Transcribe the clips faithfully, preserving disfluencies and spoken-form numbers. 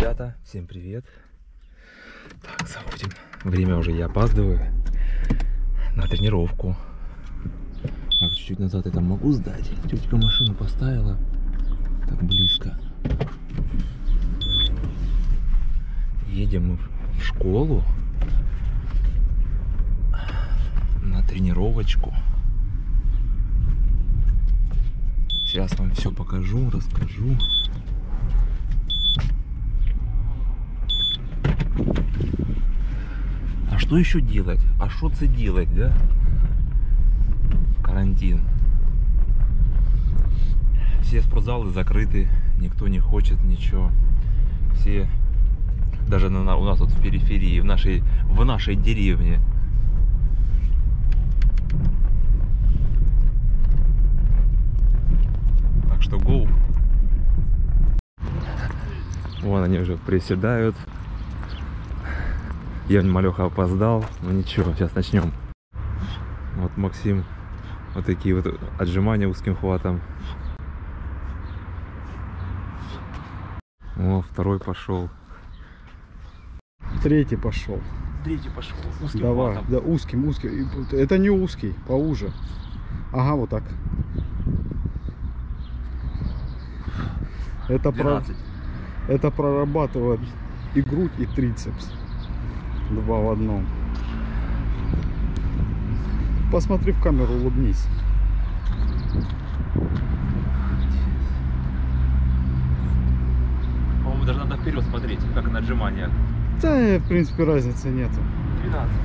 Ребята, всем привет. Так, заходим. Время уже, я опаздываю на тренировку. Так, чуть-чуть назад я там могу сдать. Тетка машину поставила так близко. Едем мы в школу на тренировочку. Сейчас вам все покажу, расскажу. А что еще делать? А что це делать, да? Карантин. Все спортзалы закрыты, никто не хочет ничего. Все, даже на, у нас вот в периферии, в нашей, в нашей деревне. Так что go. Вон они уже приседают. Я Малеха опоздал, но ничего, сейчас начнем. Вот Максим, вот такие вот отжимания узким хватом. О, второй пошел. Третий пошел. Третий пошел. Узким Давай, хватом. да, узким, узким. Это не узкий, поуже. Ага, вот так. Это, про... Это прорабатывает и грудь, и трицепс. Два в одном. Посмотри в камеру, улыбнись. По-моему, даже надо вперед смотреть, как на отжиманиях. Да, в принципе, разницы нету. двенадцать.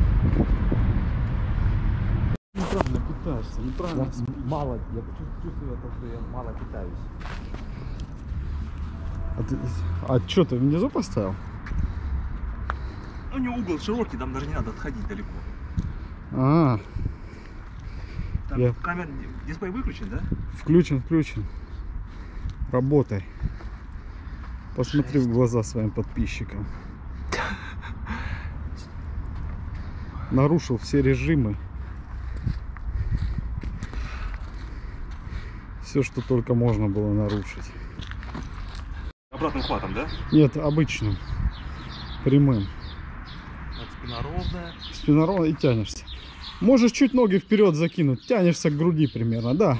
Неправильно питаешься, неправильно. Я мало, я чувствую, что я мало питаюсь. А, ты, а что ты внизу поставил? Ну, у него угол широкий, там даже не надо отходить далеко. А, Там я... камера, дисплей выключен, да? Включен, включен. Работай. Посмотри в глаза своим подписчикам. Нарушил все режимы. Все, что только можно было нарушить. Обратным хватом, да? Нет, обычным. Прямым. Вот спина ровная. Спина ровная и тянешься. Можешь чуть ноги вперед закинуть. Тянешься к груди примерно, да.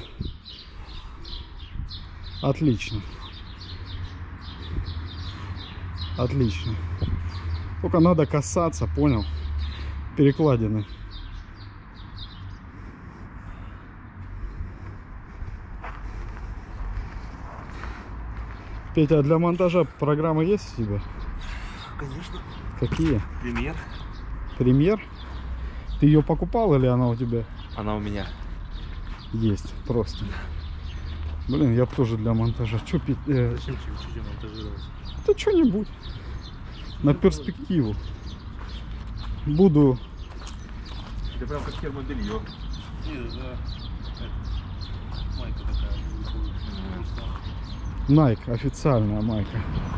Отлично. Отлично. Только надо касаться, понял? Перекладины. Петя, а для монтажа программы есть у тебя? Конечно. Какие? Премьер. Премьер? Ты ее покупал или она у тебя? Она у меня. Есть, просто. Блин, я бы тоже для монтажа. Че пить? Э... Зачем чуть-чуть монтажировать? Да что-нибудь. На перспективу. Буду. Это прям как термобелье. Майка такая. Nike, официальная майка.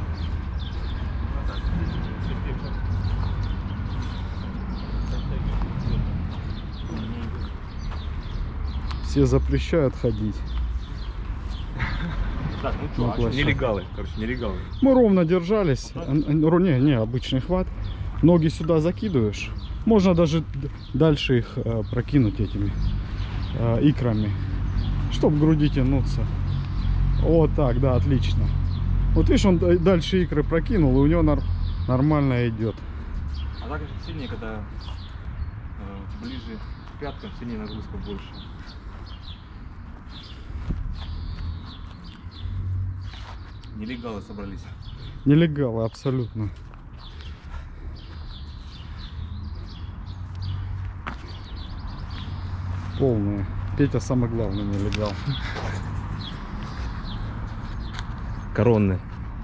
Все запрещают ходить. Так, ну что, а нелегалы, короче, нелегалы. Мы ровно держались. Не, не, обычный хват. Ноги сюда закидываешь. Можно даже дальше их э, прокинуть этими э, икрами, чтобы к груди тянуться. Вот так, да, отлично. Вот видишь, он дальше икры прокинул, и у него нар нормально идет. А так же сильнее, когда э, ближе к пяткам, сильнее нагрузка больше. Нелегалы собрались. Нелегалы, абсолютно. Полные. Петя самый главный нелегал. Коронный.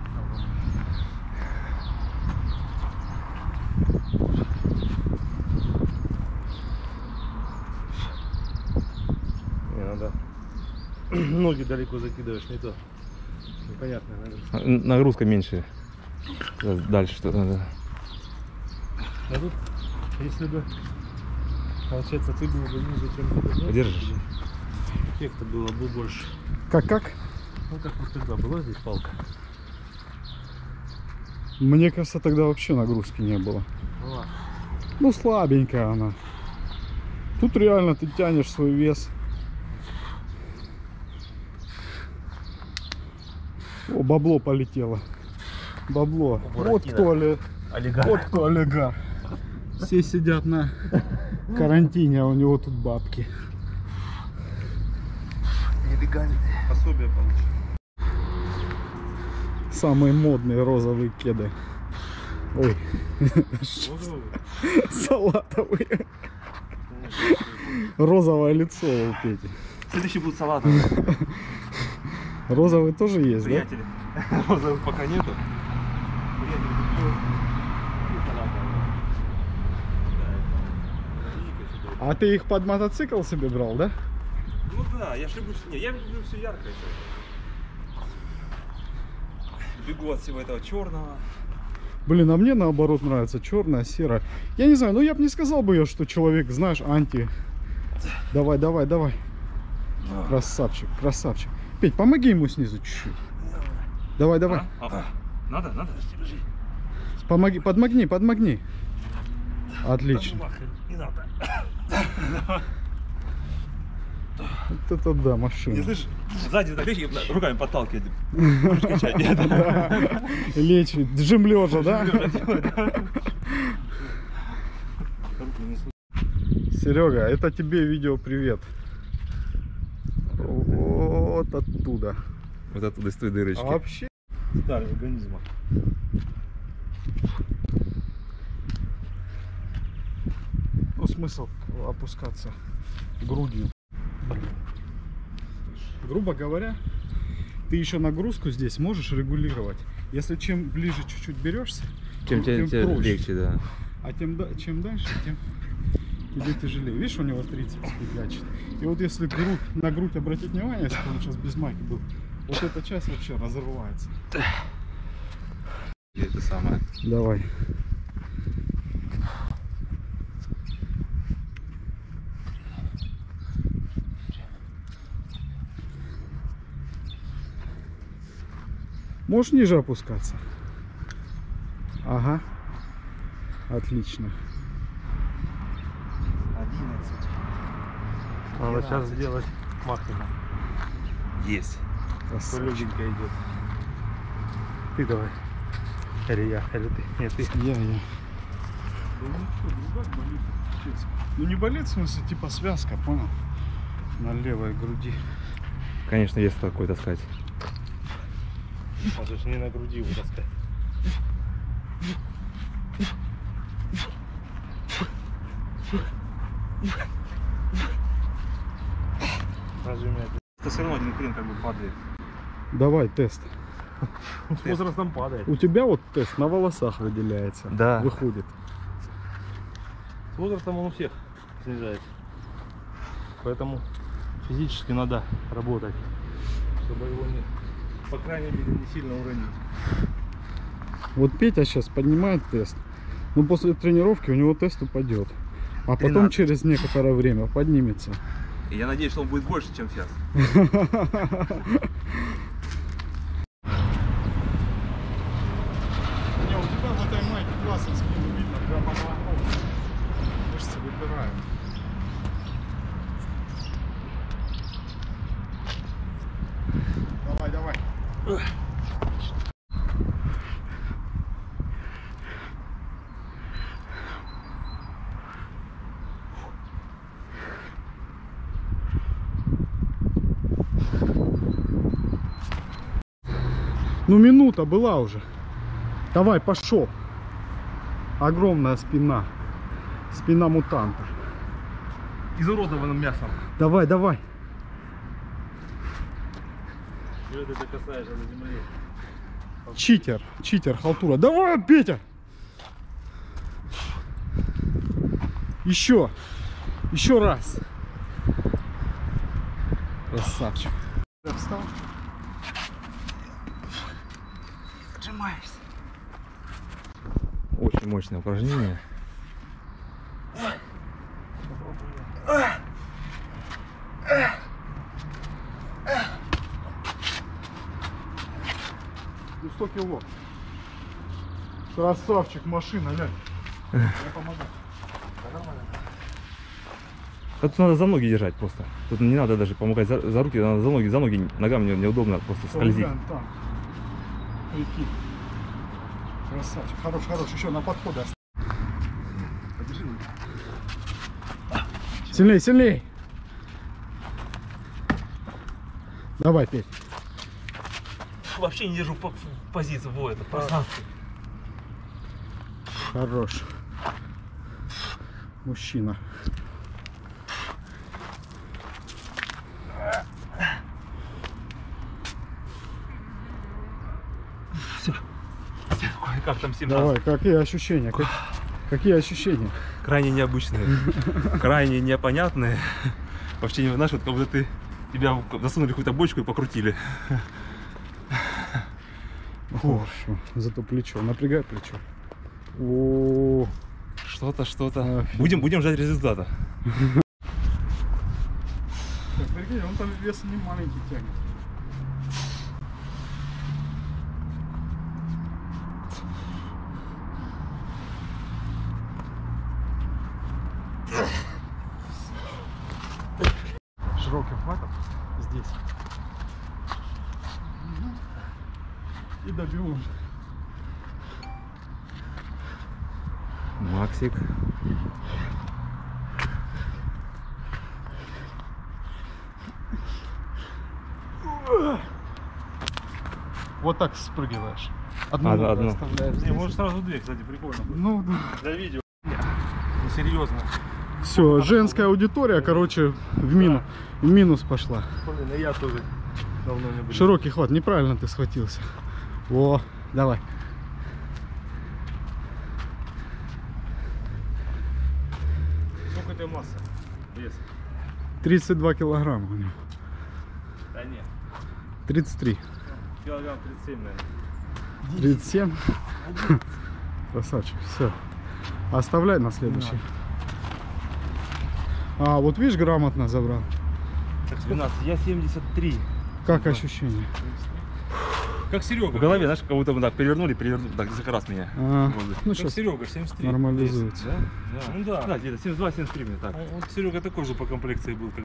Не надо. Ноги далеко закидываешь, не то. Непонятная нагрузка. Нагрузка меньше. Дальше что-то надо. А тут, если бы, получается, ты был бы ниже, чем ты. Подержишь? Эффекта было бы больше. Как, как? Ну, как вот тогда была здесь палка. Мне кажется, тогда вообще нагрузки не было. Ну, Ну, слабенькая она. Тут реально ты тянешь свой вес. О, бабло полетело. Бабло. Вот кто, оли... вот кто олигарх. Все сидят на карантине, а у него тут бабки. нелегальные. Пособие получил. Самые модные розовые кеды. Ой. Салатовые. Розовое лицо у Пети. Следующий будет салатовый. Розовый тоже есть, Приятели. Розовых пока нету. да? А ты их под мотоцикл себе брал, да? Ну да, я же люблю, не, я люблю все яркое. Бегу от всего этого черного. Блин, а мне наоборот нравится черная, серая. Я не знаю, ну я бы не сказал бы я, что человек, знаешь, анти. Давай, давай, давай. Красавчик, красавчик. Петь, помоги ему снизу чуть-чуть. Давай, давай. А? А, а. Надо, надо. Помоги, подмагни, подмагни. Отлично. Не надо. Вот это да, машина. Не слышишь? Сзади так лечь, руками подталкивать. Лечь, джим лежа, да? Серега, это тебе видео привет. Вот оттуда. Вот оттуда из той дырочки. А вообще Старый организма. ну, смысл опускаться грудью. Грубо говоря, ты еще нагрузку здесь можешь регулировать. Если чем ближе чуть-чуть берешься, Чем тебе проще. легче, да. А тем, да- чем дальше, тем тебе тяжелее. Видишь, у него трицепс фигачит. И вот если грудь, на грудь обратить внимание, если он сейчас без майки был, вот эта часть вообще разрывается. Это самое. Давай. Можешь ниже опускаться. Ага. Отлично. одиннадцать. Надо сейчас сделать максимум. Есть. Что легенько идет. Ты давай. Или я, или ты. Нет, ты. Я, я. Ну не болит, в смысле, типа связка, понял? На левой груди. Конечно, есть такой таскать. Можешь не на груди его таскать. Нажимай. Это все равно один хрен как бы падает. Давай тест. С возрастом падает. У тебя вот тест на волосах выделяется. Да. Выходит. С возрастом он у всех снижается. Поэтому физически надо работать, чтобы его не, по крайней мере, не сильно уронить. Вот Петя сейчас поднимает тест. Но после тренировки у него тест упадет. А потом тринадцать. через некоторое время поднимется. И я надеюсь, что он будет больше, чем сейчас. Не, у тебя в этой майке классно спину видно, прямо на ногу. Мышцы выпирают. Давай, давай. Ну минута была уже. Давай, пошел. Огромная спина. Спина мутанта. Изуродованным мясом. Давай, давай. Где ты касаешься до земли? Читер, читер, халтура. Давай, Петя. Еще. Еще раз. Красавчик. Встал. Отжимаешься. Очень мощное упражнение. Ну сто кило. Красавчик, машина, глянь. Я помогаю. Тут надо за ноги держать просто. Тут не надо даже помогать за, за руки, надо за ноги, за ноги, ногам не, неудобно просто скользить. Глянь, там. Прикинь. Красавчик, хорош, хорош, еще на подходе. Сильней, сильней. Давай, Петь. Вообще не держу по позицию в этом пространстве. Хорош. Мужчина. Все. Как там семнадцать? Давай, какие ощущения? Как, какие ощущения? Крайне необычные, крайне непонятные. Вообще не знаешь, вот как будто ты тебя засунули в какую-то бочку и покрутили. Хорошо. Зато плечо. Напрягай плечо. О, Что-то, что-то. Будем, будем ждать результата. прикинь, он там вес не маленький тянет. Широким хватом здесь. И добьем. Максик. Вот так спрыгиваешь. Одну Одно- ногу одно. оставляешь Не, здесь. может сразу две, кстати, прикольно будет. Ну, да. Для видео. Ну, серьезно. Все, женская аудитория, короче, в минус, в минус пошла. Блин, и я тоже давно не был. Широкий хват, неправильно ты схватился. О, давай. Сколько у тебя масса? Вес? тридцать два килограмма у него. Да нет. тридцать три. Килограмм тридцать семь, наверное. тридцать семь. Красавчик, все. Оставляй на следующий. А, вот видишь, грамотно забрал. двенадцать, я семьдесят три. Как ощущение? Как Серега. В голове, знаешь, как будто мы так перевернули, перевернули, так несколько раз меня. А, в воздухе. ну Как сейчас Серега, семьдесят три. нормализуется. Да? Да. Ну да. Да, где-то семьдесят два семьдесят три мне так. А вот Серега такой же по комплекции был.